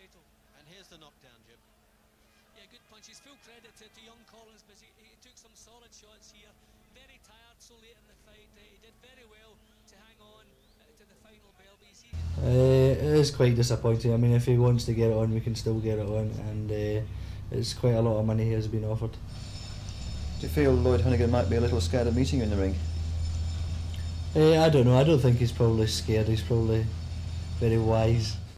title. And here's the knockdown, Jim. Yeah, good punches. Full credit to young Collins, but he took some solid shots here. Very tired so late in the fight. He did very well to hang on to the final bell. But it is quite disappointing. I mean, if he wants to get it on, we can still get it on, and it's quite a lot of money he has been offered. Do you feel Lloyd Honeyghan might be a little scared of meeting you in the ring? I don't know. I don't think he's probably scared. He's probably very wise.